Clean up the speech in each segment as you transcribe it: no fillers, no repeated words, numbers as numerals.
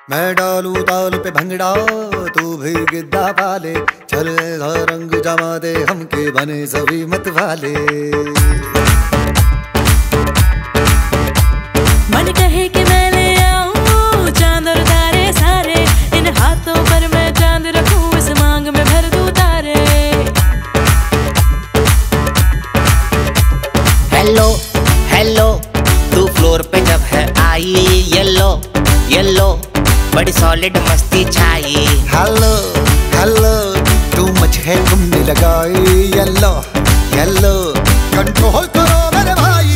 मैं डालू ताल पे भंगड़ा तू भी गिद्दा पाले, चल ऐसा रंग जमा दे हमके बने सभी मत वाले। मन कहे कि मैं ले आऊं चांद और तारे सारे, इन हाथों पर मैं चांद रखूं, इस मांग में भर दूं तारे। हेलो हेलो तू फ्लोर पे जब है आई, येलो येलो बड़ी सॉलिड मस्ती छाई। हेलो हेलो तू मच है तुमने लगाई, येलो येलो कंट्रोल करो मेरे भाई।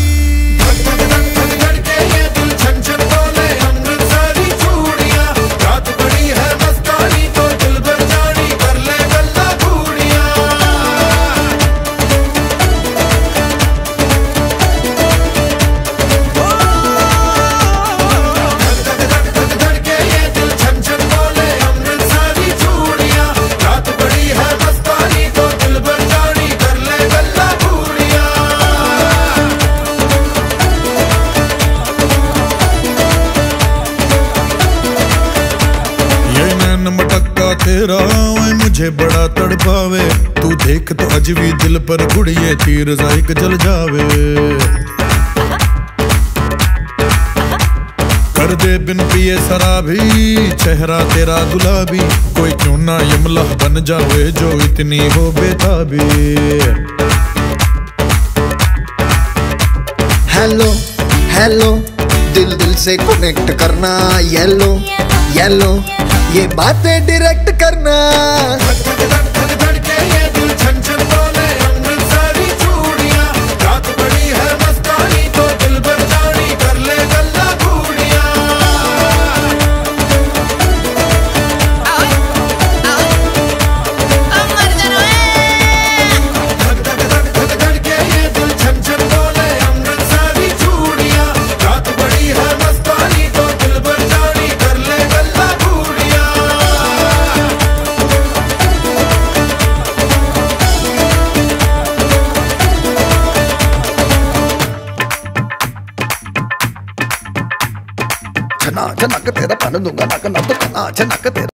तेरा मुझे बड़ा तड़पावे, तू देख तो अज भी दिल पर गुड़िए तीर जाइक जल जावे। कर दे बिन पिए शराबी चेहरा तेरा गुलाबी, कोई क्यों ना यमला बन जावे जो इतनी हो बेताबी। हेलो हेलो दिल दिल से कनेक्ट करना, येलो येलो ये बातें डायरेक्ट करना। छना छनक तेरा पन दूंगा नक नक छना छनक तेरा।